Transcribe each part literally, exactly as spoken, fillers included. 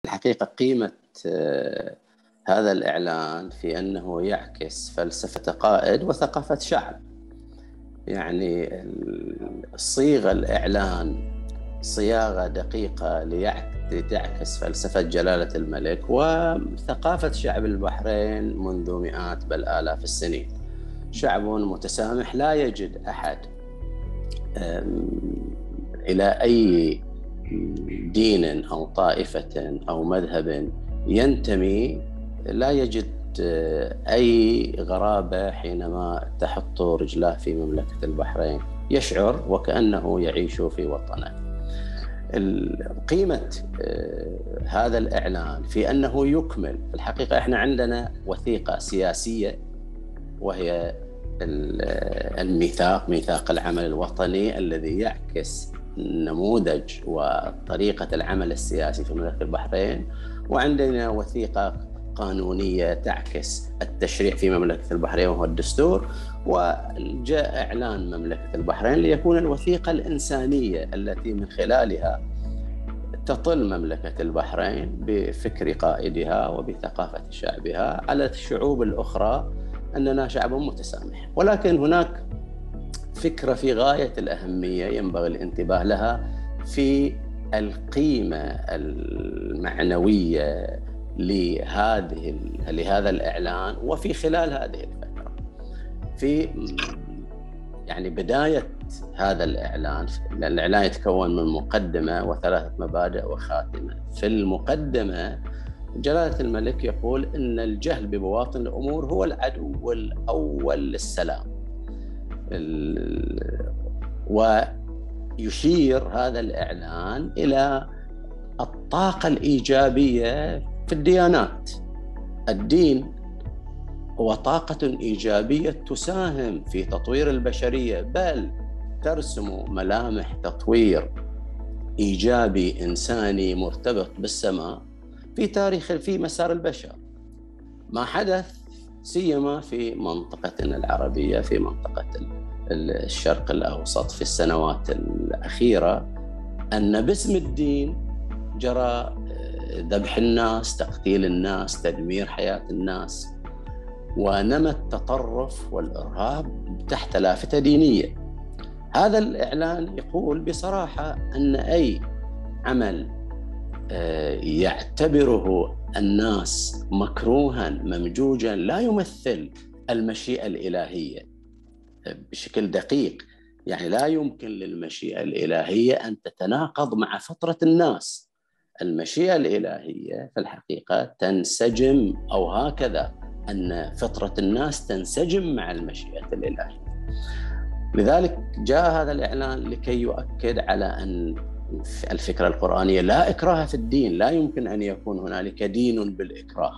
الحقيقة قيمة هذا الإعلان في أنه يعكس فلسفة قائد وثقافة شعب. يعني صيغ الإعلان صياغة دقيقة لتعكس فلسفة جلالة الملك وثقافة شعب البحرين منذ مئات بل آلاف السنين. شعب متسامح، لا يجد أحد إلى أي دين أو طائفة أو مذهب ينتمي لا يجد أي غرابة حينما تحط رجله في مملكة البحرين، يشعر وكأنه يعيش في وطنه. قيمة هذا الإعلان في أنه يكمل. في الحقيقة إحنا عندنا وثيقة سياسية وهي الميثاق، ميثاق العمل الوطني الذي يعكس نموذج وطريقة العمل السياسي في مملكة البحرين، وعندنا وثيقة قانونية تعكس التشريع في مملكة البحرين وهو الدستور، وجاء إعلان مملكة البحرين ليكون الوثيقة الإنسانية التي من خلالها تطل مملكة البحرين بفكر قائدها وبثقافة شعبها على الشعوب الأخرى أننا شعب متسامح. ولكن هناك فكرة في غاية الأهمية ينبغي الانتباه لها في القيمة المعنوية لهذه لهذا الإعلان وفي خلال هذه الفترة. في يعني بداية هذا الإعلان، الإعلان يتكون من مقدمة وثلاثة مبادئ وخاتمة. في المقدمة جلالة الملك يقول إن الجهل ببواطن الأمور هو العدو الأول للسلام، ويشير هذا الإعلان إلى الطاقة الإيجابية في الديانات. الدين هو طاقة إيجابية تساهم في تطوير البشرية، بل ترسم ملامح تطوير إيجابي إنساني مرتبط بالسماء في تاريخ في مسار البشر. ما حدث سيما في منطقتنا العربية، في منطقة الشرق الأوسط في السنوات الأخيرة، أن باسم الدين جرى ذبح الناس، تقتيل الناس، تدمير حياة الناس، ونمى التطرف والإرهاب تحت لافتة دينية. هذا الإعلان يقول بصراحة أن أي عمل يعتبره الناس مكروها ممجوجا لا يمثل المشيئة الإلهية بشكل دقيق. يعني لا يمكن للمشيئة الإلهية أن تتناقض مع فطرة الناس. المشيئة الإلهية في الحقيقة تنسجم، أو هكذا أن فطرة الناس تنسجم مع المشيئة الإلهية. لذلك جاء هذا الإعلان لكي يؤكد على أن الفكرة القرآنية لا إكراه في الدين، لا يمكن أن يكون هنالك دين بالإكراه.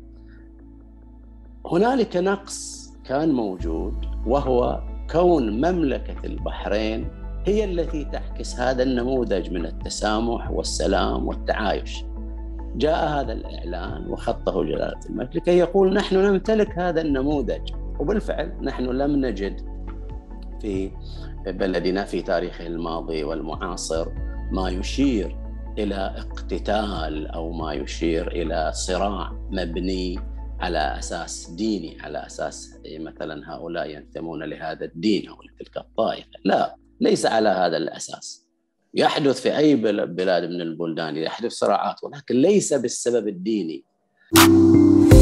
هنالك نقص كان موجود وهو كون مملكة البحرين هي التي تعكس هذا النموذج من التسامح والسلام والتعايش. جاء هذا الإعلان وخطه جلالة الملك لكي يقول نحن نمتلك هذا النموذج، وبالفعل نحن لم نجد في بلدنا في تاريخه الماضي والمعاصر ما يشير إلى اقتتال أو ما يشير إلى صراع مبني على أساس ديني، على أساس مثلا هؤلاء ينتمون لهذا الدين أو لتلك الطائفة. لا، ليس على هذا الأساس. يحدث في أي بلاد من البلدان يحدث صراعات، ولكن ليس بالسبب الديني.